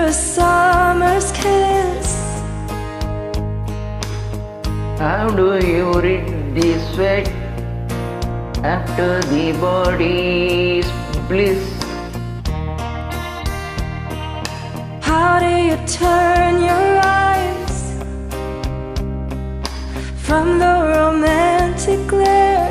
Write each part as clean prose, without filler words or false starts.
a summer's kiss. How do you read the sweat after the body's bliss? How do you turn your eyes from the romantic glare?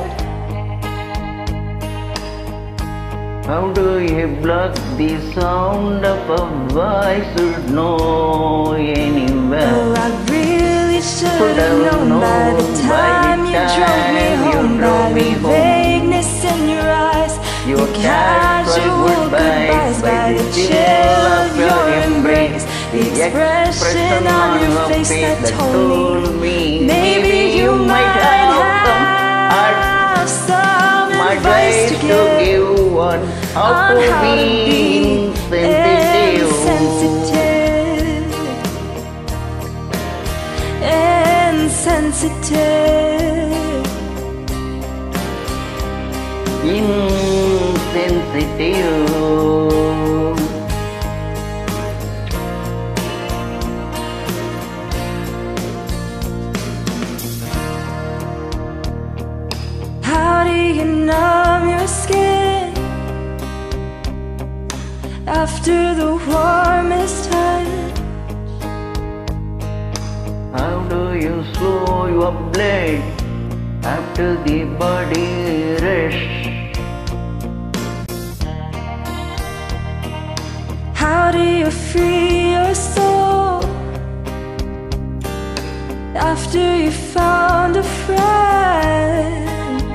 How do you block the sound of a voice you'd know anywhere? Oh, I really should have known by the time you drove me home, by the vagueness in your eyes, your casual goodbyes, by the chill of your embrace, the expression on your face that told me maybe you might have some advice to give on how to be insensitive. Insensitive. How do you numb your skin after the warmest touch? How do you slow your blood after the body rush? How do you free your soul after you found a friend?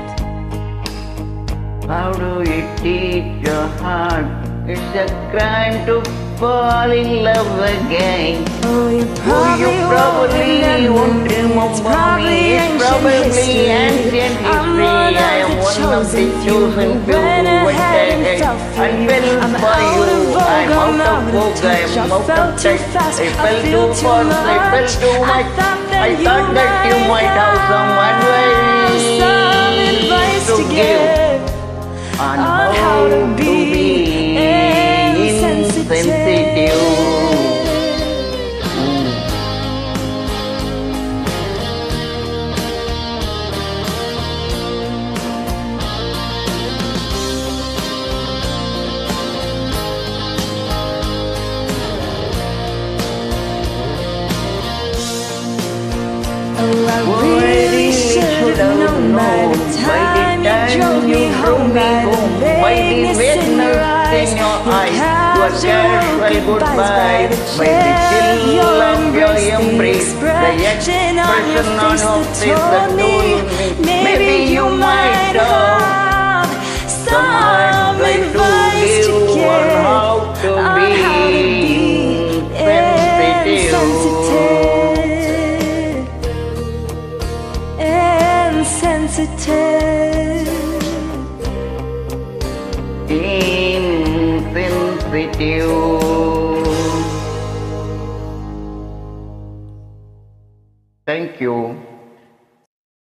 How do you teach your heart it's a crime to fall in love again? Oh, you probably won't remember me. It's probably ancient history. I'm one of the chosen few who went ahead and fell for you. I'm out of vogue, I'm out of touch. I felt too fast, I feel too much. I thought that you might have some advice to give on how to be insensitive. Oh, I really should have known by the time you drove me home, by the vagueness in your eyes, your casual goodbyes, by the chill of your embrace, the expression on your face that told me maybe you might have some advice to give on how to be insensitive. Insensitive. Thank you.